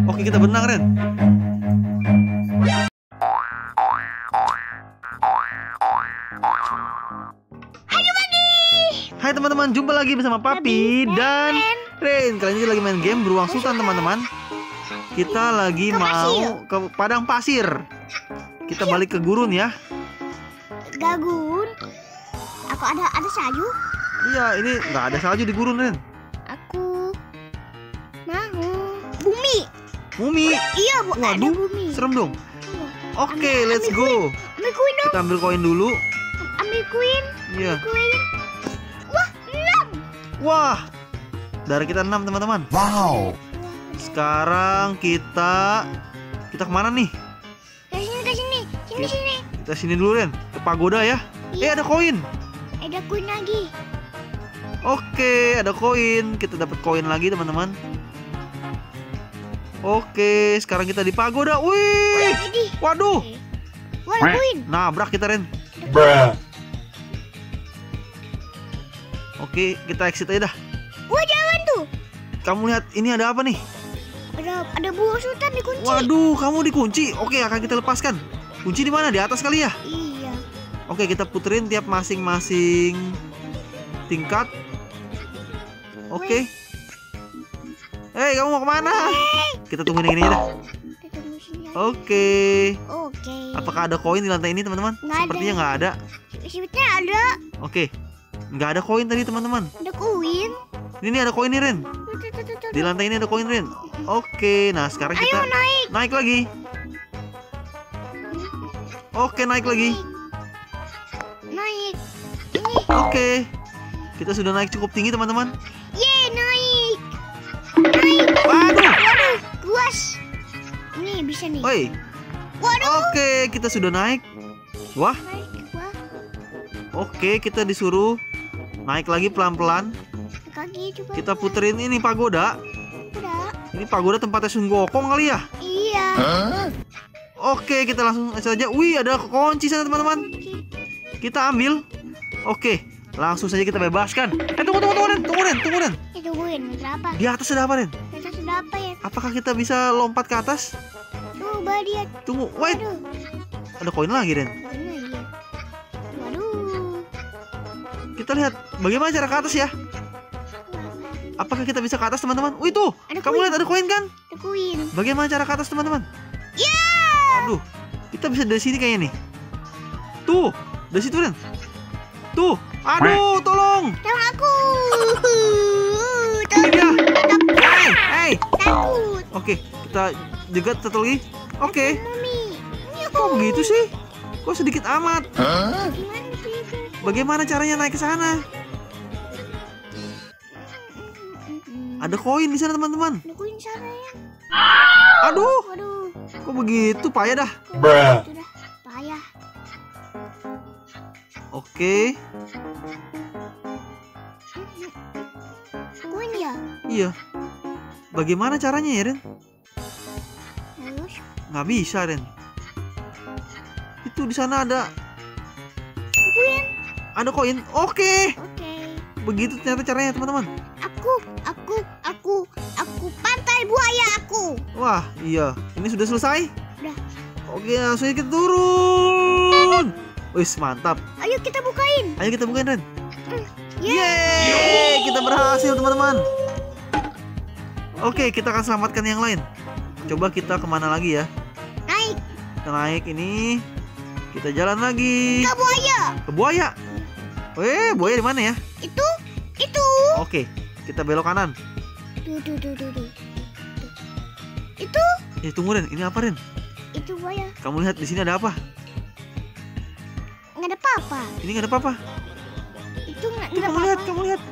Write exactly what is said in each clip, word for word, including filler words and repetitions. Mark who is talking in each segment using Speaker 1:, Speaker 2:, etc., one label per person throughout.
Speaker 1: Oke, kita benang, Ren. Hai teman-teman, jumpa lagi bersama Papi dan Ren. Kali ini lagi main game Beruang Sultan, teman-teman. Kita lagi mau ke padang pasir. Kita balik ke gurun ya.
Speaker 2: Gagun. Aku ada ada salju.
Speaker 1: Iya, ini nggak ada salju di gurun, Ren.
Speaker 2: Aku mau bumi.
Speaker 1: Bumi.
Speaker 2: Iya, bu. Ada
Speaker 1: Waduh,
Speaker 2: bumi.
Speaker 1: serem dong. Oke, okay,
Speaker 2: Ambil-
Speaker 1: let's
Speaker 2: ambil
Speaker 1: go.
Speaker 2: koin. Ambil koin dong.
Speaker 1: Kita ambil koin dulu.
Speaker 2: Ambil koin.
Speaker 1: Iya.
Speaker 2: Ambil koin. Wah, enam.
Speaker 1: Wah, darah kita enam, teman-teman.
Speaker 3: Wow.
Speaker 1: Sekarang kita kita kemana nih?
Speaker 2: Ke sini, ke sini. Sini, sini.
Speaker 1: Kita sini dulu, Ren. Ke pagoda ya. Eh,
Speaker 2: Iya.
Speaker 1: ada koin.
Speaker 2: Ada koin lagi.
Speaker 1: Oke, ada koin. Kita dapat koin lagi, teman-teman. Oke, sekarang kita di pagoda. Wih,
Speaker 2: Jadi.
Speaker 1: waduh,
Speaker 2: Wah, ada koin.
Speaker 1: nabrak kita, Ren.
Speaker 3: Bruh.
Speaker 1: Oke, kita exit aja dah.
Speaker 2: Wah, jangan tuh.
Speaker 1: Kamu lihat, ini ada apa nih?
Speaker 2: Ada ada buah sultan dikunci.
Speaker 1: Waduh, kamu dikunci. Oke, akan kita lepaskan. Kunci di mana? Di atas kali ya?
Speaker 2: Iya.
Speaker 1: Oke, kita puterin tiap masing-masing tingkat. Oke. Hei, kamu mau kemana? Kita tungguin yang ini aja dah.
Speaker 2: Kita tunggu sini aja.
Speaker 1: Oke.
Speaker 2: Oke.
Speaker 1: Apakah ada koin di lantai ini, teman-teman?
Speaker 2: Nggak ada.
Speaker 1: Sepertinya nggak ada.
Speaker 2: Sebetulnya ada.
Speaker 1: Oke. Nggak ada koin tadi, teman-teman.
Speaker 2: Ada koin.
Speaker 1: Ini nih ada koin nih, Ren.
Speaker 2: Tuh, tuh, tuh, tuh, tuh.
Speaker 1: Di lantai ini ada koin, Ren. Oke, nah sekarang
Speaker 2: Ayo
Speaker 1: kita
Speaker 2: naik.
Speaker 1: naik lagi. Oke, naik lagi.
Speaker 2: Naik. Ini.
Speaker 1: Oke. Kita sudah naik cukup tinggi, teman-teman.
Speaker 2: Yeay, naik. Naik.
Speaker 1: Waduh.
Speaker 2: Waduh, guas. Ini bisa nih.
Speaker 1: Woi.
Speaker 2: Waduh.
Speaker 1: Oke, kita sudah naik. Wah,
Speaker 2: Naik. Wah,
Speaker 1: oke, kita disuruh naik lagi pelan-pelan.
Speaker 2: kaki coba.
Speaker 1: Kita puterin ini pagoda.
Speaker 2: Udah.
Speaker 1: Ini pagoda tempatnya Sun Gokong kali ya.
Speaker 2: Iya.
Speaker 1: Oke, kita langsung saja. Wih, ada kunci sana, teman-teman. Kita ambil. Oke, langsung saja kita bebaskan. Eh, tunggu, tunggu, tunggu, Ren. Tunggu, Ren. Tunggu, Ren.
Speaker 2: Eh, tungguin. Ada apa?
Speaker 1: Di atas ada apa, Ren?
Speaker 2: Kita sudah apa ya?
Speaker 1: Apakah kita bisa lompat ke atas?
Speaker 2: Coba lihat.
Speaker 1: Tunggu, wait.
Speaker 2: Waduh.
Speaker 1: Ada koin lagi, Ren.
Speaker 2: Mana ya? Waduh.
Speaker 1: Kita lihat bagaimana cara ke atas ya. Apakah kita bisa ke atas, teman-teman? Wih, tuh.
Speaker 2: Ada
Speaker 1: Kamu
Speaker 2: koin.
Speaker 1: lihat ada koin kan?
Speaker 2: Ada koin.
Speaker 1: Bagaimana cara ke atas, teman-teman?
Speaker 2: Ya.
Speaker 1: Aduh, kita bisa dari sini kayaknya nih. Tuh, dari situ, Ren. Tuh, aduh, tolong.
Speaker 2: Tolong aku.
Speaker 1: Ini dia.
Speaker 2: Takut.
Speaker 1: Hey, hey.
Speaker 2: Takut.
Speaker 1: Oke, kita jegat satu lagi. Oke.
Speaker 2: Mami. Ini aku.
Speaker 1: Kok begitu sih? Kok sedikit amat?
Speaker 2: Gimana sih itu?
Speaker 1: Bagaimana caranya naik ke sana? Ada koin di sana, teman-teman.
Speaker 2: Ada koin sana ya.
Speaker 1: Aduh,
Speaker 2: Waduh.
Speaker 1: kok begitu? Payah dah.
Speaker 3: Bruh.
Speaker 2: Sudah payah.
Speaker 1: Oke.
Speaker 2: Koin ya.
Speaker 1: Iya. Bagaimana caranya ya, Ren?
Speaker 2: Terus.
Speaker 1: Nggak bisa, Ren. Itu di sana ada
Speaker 2: Koin.
Speaker 1: ada koin. Oke.
Speaker 2: Oke.
Speaker 1: Begitu ternyata caranya, teman-teman.
Speaker 2: Aku, aku, aku, aku pantai buaya aku.
Speaker 1: Wah, iya. Ini sudah selesai?
Speaker 2: Udah.
Speaker 1: Oke, langsung aja kita turun. Wis, mantap.
Speaker 2: Ayo kita bukain.
Speaker 1: Ayo kita bukain, Ren.
Speaker 2: Yeay.
Speaker 1: Yeay, kita berhasil, teman-teman. Oke, kita akan selamatkan yang lain. Coba kita kemana lagi ya?
Speaker 2: Naik
Speaker 1: Kita naik ini. Kita jalan lagi.
Speaker 2: ke buaya.
Speaker 1: Ke buaya. Weh, buaya di mana ya?
Speaker 2: Itu, itu.
Speaker 1: Oke, kita belok kanan.
Speaker 2: Tuh, tuh, tuh, tuh, tuh. Tuh. Itu,
Speaker 1: Eh, tunggu, Ren. Ini apa, Ren?
Speaker 2: itu buaya.
Speaker 1: Kamu lihat di sini ada apa?
Speaker 2: Nggak ada apa-apa.
Speaker 1: Ini nggak ada apa-apa.
Speaker 2: Itu nggak
Speaker 1: Tuh,
Speaker 2: ada
Speaker 1: kamu lihat,
Speaker 2: apa-apa.
Speaker 1: kamu lihat.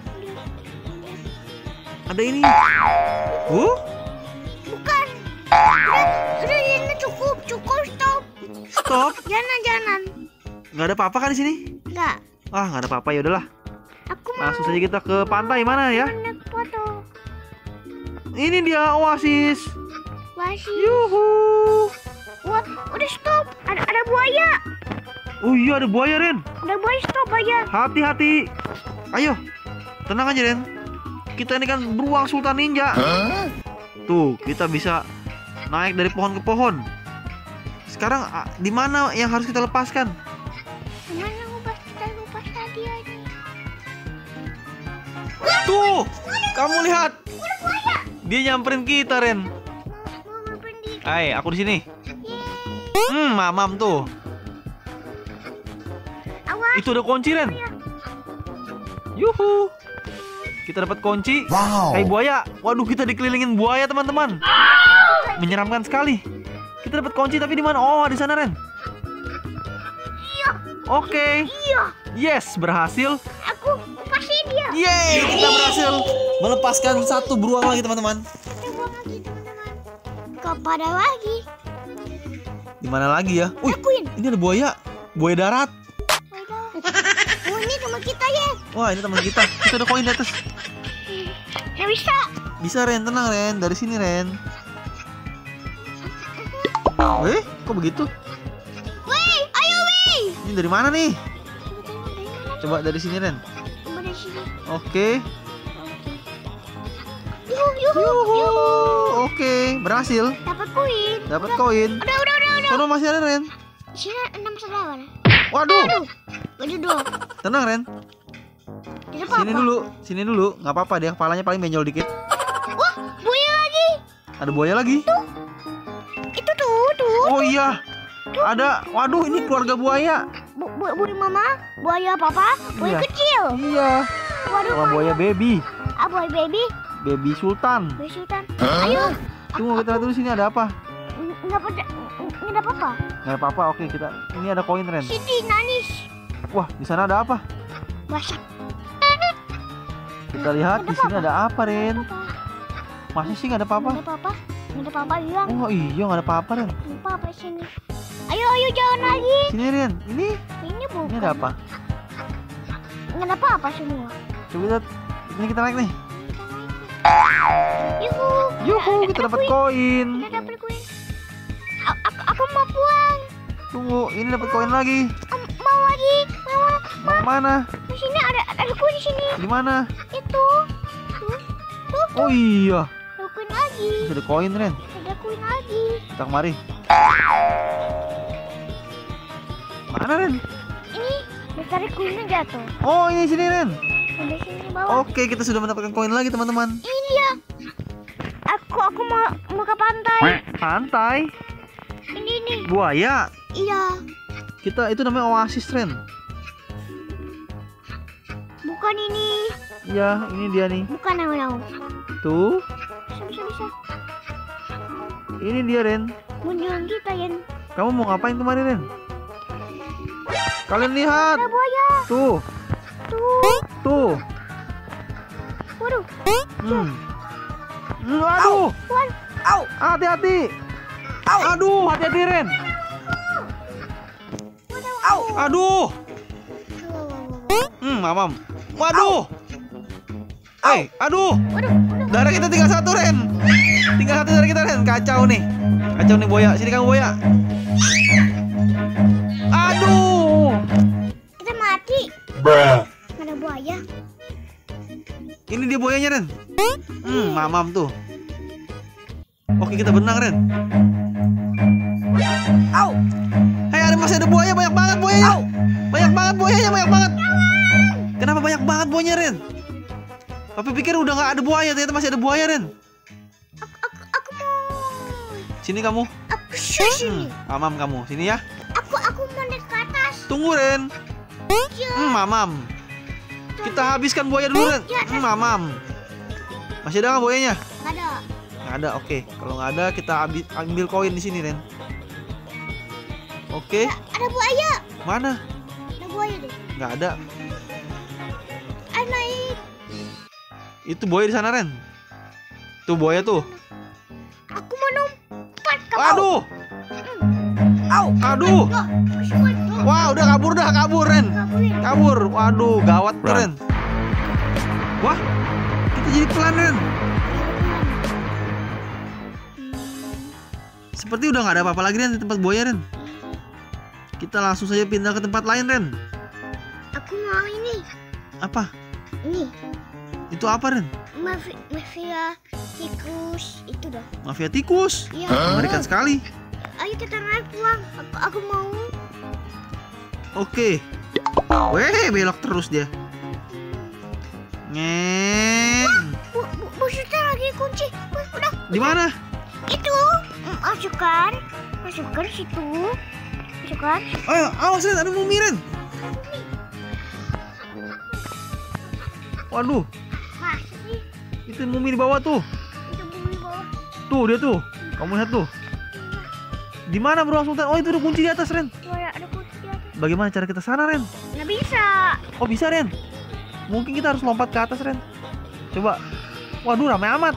Speaker 1: Ada ini. Huh?
Speaker 2: Bukan. Udah, udah ini cukup, cukup, stop.
Speaker 1: Stop.
Speaker 2: Jangan, jangan.
Speaker 1: Nggak ada apa-apa kan di sini?
Speaker 2: Nggak.
Speaker 1: Ah, nggak ada apa-apa, ya udahlah.
Speaker 2: Aku mau
Speaker 1: Langsung saja kita ke pantai mana ya?
Speaker 2: naik foto.
Speaker 1: Ini dia oasis.
Speaker 2: Wasi.
Speaker 1: Yuhu.
Speaker 2: Wah, udah stop. Ada ada buaya.
Speaker 1: Oh iya, ada buaya, Ren.
Speaker 2: Ada buaya, stop aja.
Speaker 1: Hati-hati. Ayo, tenang aja, Ren. Kita ini kan beruang Sultan Ninja. Tuh, kita bisa naik dari pohon ke pohon. Sekarang ah, di mana yang harus kita lepaskan?
Speaker 2: Mana ubah kita lepas tadi aja.
Speaker 1: Tuh, kamu lihat. Dia nyamperin kita, Ren.
Speaker 2: Mau ngapain di?
Speaker 1: Hai, aku di sini.
Speaker 2: Yeay.
Speaker 1: Hmm, mamam tuh.
Speaker 2: Awas.
Speaker 1: Itu ada kunci, Ren. Yuhu. Kita dapat kunci.
Speaker 3: Wow.
Speaker 1: Hai buaya. Waduh, kita dikelilingin buaya, teman-teman. Menyeramkan sekali. Kita dapat kunci tapi di mana? Oh, di sana, Ren.
Speaker 2: Iya.
Speaker 1: Oke.
Speaker 2: Iya.
Speaker 1: Yes, berhasil.
Speaker 2: Aku lepasin dia.
Speaker 1: Yeay, kita berhasil melepaskan satu beruang lagi, teman-teman.
Speaker 2: Kita buang lagi teman-teman. Kepada lagi.
Speaker 1: Di mana lagi ya? Wih,
Speaker 2: Lakuin.
Speaker 1: ini ada buaya. Buaya darat.
Speaker 2: Oh ini teman kita ya.
Speaker 1: Wah, ini teman kita. Kita ada koin di atas.
Speaker 2: Nggak bisa.
Speaker 1: Bisa, Ren. Tenang, Ren. Dari sini, Ren. Eh, kok begitu?
Speaker 2: Wih, ayo wih.
Speaker 1: Ini dari mana nih?
Speaker 2: Dari mana?
Speaker 1: Coba dari sini, Ren.
Speaker 2: Coba dari sini.
Speaker 1: Oke.
Speaker 2: Yuhu, yuhu,
Speaker 1: Yuhu.
Speaker 2: yuhu.
Speaker 1: Oke, berhasil.
Speaker 2: Dapat koin.
Speaker 1: Dapat koin.
Speaker 2: Udah, udah, udah, udah.
Speaker 1: Sono masih ada, Ren.
Speaker 2: Di sini enam saudara.
Speaker 1: Waduh.
Speaker 2: Baju dua.
Speaker 1: Tenang, Ren.
Speaker 2: Tidak
Speaker 1: Sini
Speaker 2: apa-apa.
Speaker 1: dulu. Sini dulu. Nggak apa-apa, dia kepalanya paling benjol dikit.
Speaker 2: Wah, buaya lagi.
Speaker 1: Ada buaya lagi.
Speaker 2: Itu tuh, tuh.
Speaker 1: Oh iya. Ada. Waduh, ini keluarga buaya.
Speaker 2: Bu, bu, buaya mama, buaya papa, buaya
Speaker 1: Iya.
Speaker 2: kecil.
Speaker 1: Iya.
Speaker 2: Waduh,
Speaker 1: Sama buaya baby.
Speaker 2: ah, buaya baby,
Speaker 1: Baby Sultan.
Speaker 2: buaya sultan. Ayo.
Speaker 1: Tunggu, kita lihat dulu sini ada apa.
Speaker 2: N- Nggak pada, nggak ada apa-apa.
Speaker 1: Nggak ada apa-apa. Oke, kita. Ini ada koin, Ren.
Speaker 2: Sini, nanis.
Speaker 1: Wah, di sana ada apa?
Speaker 2: Masak.
Speaker 1: Kita lihat di sini ada apa, Ren?
Speaker 2: Apa?
Speaker 1: Masa sih nggak ada apa-apa?
Speaker 2: Nggak ada apa-apa. Nggak ada apa-apa bilang.
Speaker 1: Oh iya, nggak ada apa-apa, Ren.
Speaker 2: Nggak ada apa-apa di sini. Ayo, ayo jalan lagi.
Speaker 1: Sini, Ren. Ini,
Speaker 2: Ini bukan.
Speaker 1: ini ada apa?
Speaker 2: Nggak ada apa-apa semua.
Speaker 1: Coba lihat. Ini kita naik nih.
Speaker 2: Yuhu.
Speaker 1: Yuhu,
Speaker 2: Ada-
Speaker 1: kita
Speaker 2: ada
Speaker 1: dapat
Speaker 2: koin.
Speaker 1: koin.
Speaker 2: Kita dapat koin. A- Aku, aku mau pulang.
Speaker 1: Tunggu, ini dapat koin lagi.
Speaker 2: Em, Mau lagi. Mau.
Speaker 1: Mau mana?
Speaker 2: Di sini ada ada koin di sini.
Speaker 1: Di mana?
Speaker 2: Itu. Tuh. Tuh.
Speaker 1: Oh iya,
Speaker 2: Ada koin lagi.
Speaker 1: masih ada koin, Ren.
Speaker 2: Ada koin lagi.
Speaker 1: Kita kemari. Mana, Ren?
Speaker 2: Ini dari koinnya jatuh.
Speaker 1: Oh, ini sini, Ren.
Speaker 2: Ada sini bawah.
Speaker 1: Oke, kita sudah mendapatkan koin lagi, teman-teman.
Speaker 2: Ini dia. Aku aku mau mau ke pantai.
Speaker 1: Pantai,
Speaker 2: Ini ini.
Speaker 1: buaya.
Speaker 2: Iya.
Speaker 1: Kita itu namanya oasis, Ren.
Speaker 2: Bukan ini.
Speaker 1: Iya, ini dia nih.
Speaker 2: Bukan nau-nau.
Speaker 1: Tuh,
Speaker 2: Bisa bisa bisa.
Speaker 1: ini dia, Ren.
Speaker 2: Munculin kita Yen.
Speaker 1: Kamu mau ngapain kemarin, Ren? Kalian lihat.
Speaker 2: Ada buaya.
Speaker 1: Tuh,
Speaker 2: Tuh.
Speaker 1: tuh.
Speaker 2: Waduh.
Speaker 1: Hmm. Hmm, aduh.
Speaker 2: Wan.
Speaker 1: Au. Hati-hati. Aduh, hati-hati, Ren.
Speaker 2: Au.
Speaker 1: Aduh. Hmm, mamam. Waduh. Eh, aduh.
Speaker 2: Waduh. Waduh.
Speaker 1: Darah kita tinggal satu, Ren. Tinggal satu darah kita, Ren. Kacau nih. Kacau nih, buaya. Sini kamu, buaya. Aduh.
Speaker 2: Kita mati.
Speaker 3: Bruh.
Speaker 2: Ada buaya.
Speaker 1: Ini dia buayanya, Ren. Hmm, mamam tuh. Oke, kita benang, Ren. Au. Hei, ada masih ada buaya, banyak banget buayanya. Banyak banget buayanya, banyak banget. Kenapa banyak banget buayanya, Ren? Papi pikir udah nggak ada buaya, ternyata masih ada buaya, Ren.
Speaker 2: Aku aku aku mau.
Speaker 1: Sini kamu.
Speaker 2: Aku sini.
Speaker 1: Hmm, mamam kamu. Sini ya.
Speaker 2: Aku aku mau naik ke atas.
Speaker 1: Tunggu, Ren. Hmm, mamam. Kita habiskan buaya dulu, Ren. Hmm, mamam. Masih ada nggak buayanya?
Speaker 2: Nggak ada.
Speaker 1: Nggak ada, oke. Kalau nggak ada, kita ambil, ambil koin di sini, Ren. Oke.
Speaker 2: Ada buaya.
Speaker 1: Mana?
Speaker 2: Ada buaya deh.
Speaker 1: Nggak ada.
Speaker 2: Ayo naik.
Speaker 1: Itu buaya di sana, Ren. Tuh buaya tuh.
Speaker 2: Aku mau lompat ke bawah.
Speaker 1: Aduh. Au. Aduh.
Speaker 2: Loh, masih kuat, loh.
Speaker 1: Wah, udah kabur dah, kabur, Ren.
Speaker 2: Kaburin.
Speaker 1: Kabur. Waduh, gawat tuh, Ren. Wah, kita jadi pelan, Ren. Seperti udah nggak ada apa-apa lagi, Ren, di tempat buaya, Ren. Kita langsung saja pindah ke tempat lain, Ren.
Speaker 2: Aku mau ini.
Speaker 1: Apa?
Speaker 2: Ini.
Speaker 1: Itu apa, Ren?
Speaker 2: mafia, mafia tikus itu dah.
Speaker 1: Mafia tikus.
Speaker 2: Iya.
Speaker 1: Mengerikan sekali.
Speaker 2: Ayo kita naik pulang. Aku, aku mau.
Speaker 1: Oke. Weh, belok terus dia. Ngen.
Speaker 2: Bu, bu, bu Suster lagi kunci. Wih, udah.
Speaker 1: Di mana?
Speaker 2: Itu. Masukkan. Masukkan situ. Masukkan.
Speaker 1: Ayo, awas Ren, ada mumi Ren. Waduh,
Speaker 2: Masuk nih.
Speaker 1: itu mumi di bawah tuh.
Speaker 2: Itu bumi bawah.
Speaker 1: Tuh dia tuh. Kamu lihat tuh. Di mana beruang sultan? Oh, itu ada kunci di atas Ren.
Speaker 2: Tuh ya, ada kunci di atas.
Speaker 1: Bagaimana cara kita sana Ren?
Speaker 2: Nggak bisa.
Speaker 1: Oh bisa Ren. Mungkin kita harus lompat ke atas Ren. Coba. Waduh, ramai amat.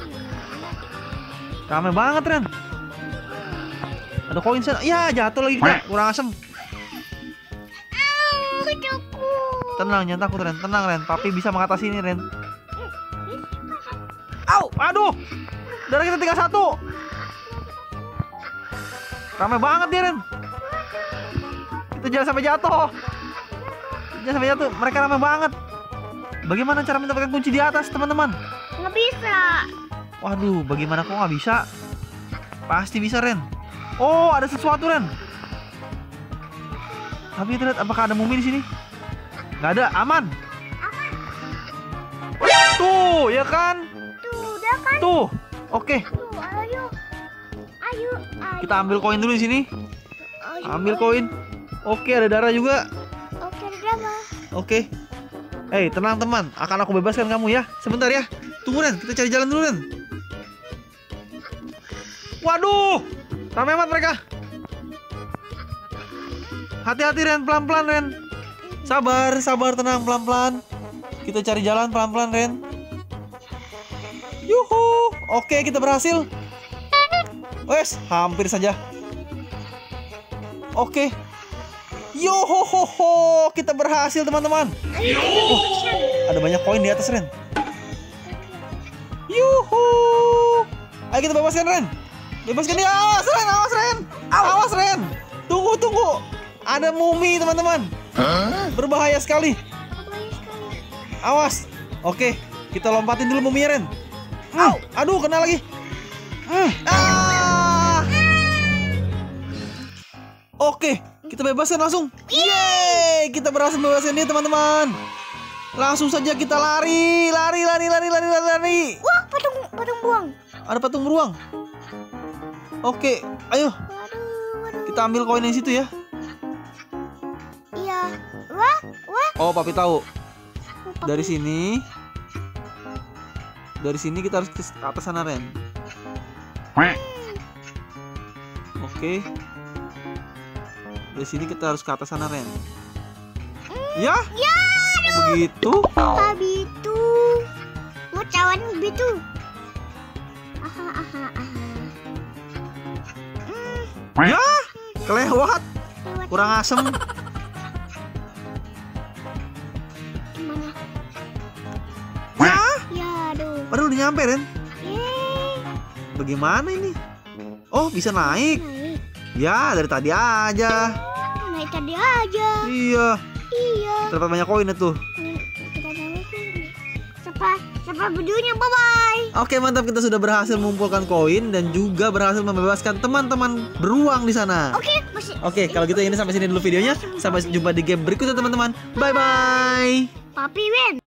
Speaker 1: Ramai banget Ren. Ada koin sana. Ya, jatuh lagi kita. Kurang asem. Tenang, jangan takut Ren. Tenang Ren. Papi bisa mengatasi ini Ren. Au, aduh. Darah kita tinggal satu. Ramai banget dia Ren. Kita jangan sampai jatuh. Jangan sampai jatuh. Mereka ramai banget. Bagaimana cara mendapatkan kunci di atas teman-teman?
Speaker 2: Nggak bisa.
Speaker 1: Waduh, bagaimana kok nggak bisa? Pasti bisa Ren. Oh, ada sesuatu Ren. Tapi kita lihat apakah ada mumi di sini? Nggak ada, aman. Tuh, ya kan?
Speaker 2: Tuh, udah kan?
Speaker 1: Tuh, oke.
Speaker 2: Tuh, ayo. Ayo, ayo.
Speaker 1: Kita ambil koin dulu di sini.
Speaker 2: Ayo.
Speaker 1: Ambil koin. Oke, ada darah juga.
Speaker 2: Oke, ada drama.
Speaker 1: Oke. Hei, tenang teman. Akan aku bebaskan kamu ya. Sebentar ya. Tunggu Ren, kita cari jalan dulu Ren. Waduh, ramai amat mereka. Hati-hati Ren, pelan-pelan Ren. Sabar, sabar, tenang, pelan-pelan. Kita cari jalan pelan-pelan Ren. Yuhu. Oke, kita berhasil. Wes, hampir saja. Oke. Yohohoho, kita berhasil teman-teman. Oh, ada banyak koin di atas Ren. Yuhu. Ayo kita bebaskan Ren. Bebaskan dia. Awas Ren, awas Ren. Awas Ren. Tunggu, tunggu. Ada mumi teman-teman. Berbahaya sekali. Awas. Oke, kita lompatin dulu muminya Ren. Au, aduh kena lagi. Ah. Oke, kita bebaskan langsung. Yeay, kita berhasil bebaskan dia teman-teman. Langsung saja kita lari, lari, lari, lari, lari, lari, lari.
Speaker 2: Wah, patung, patung buang.
Speaker 1: Ada patung beruang. Oke, ayo.
Speaker 2: Waduh, waduh.
Speaker 1: Kita ambil koin yang situ ya.
Speaker 2: Iya. Wah, wah.
Speaker 1: Oh, papi tahu. Dari sini. Dari sini kita harus ke atas sana Ren. Oke. Dari sini kita harus ke atas sana Ren. Ya?
Speaker 2: Ya.
Speaker 1: Oh, begitu?
Speaker 2: Babi itu. Mau cawan begitu. Aha, aha, aha. Hmm,
Speaker 1: Ya? Kelewat.
Speaker 2: lewat
Speaker 1: Kurang asem.
Speaker 2: mana?
Speaker 1: Ya?
Speaker 2: Ya, aduh.
Speaker 1: Baru udah nyampe Ren.
Speaker 2: Yeay.
Speaker 1: Bagaimana ini? Oh, bisa naik.
Speaker 2: Naik.
Speaker 1: Ya, dari tadi aja.
Speaker 2: Naik tadi aja.
Speaker 1: Iya.
Speaker 2: Iya.
Speaker 1: Terdapat banyak koin itu.
Speaker 2: Kita naik sini. Sampai, sampai videonya. Bye-bye.
Speaker 1: Oke, mantap, kita sudah berhasil mengumpulkan koin dan juga berhasil membebaskan teman-teman beruang di sana.
Speaker 2: Oke, masih.
Speaker 1: Oke, kalau gitu ini sampai sini dulu videonya. Sampai jumpa di game berikutnya teman-teman. Bye bye.
Speaker 2: Papi win.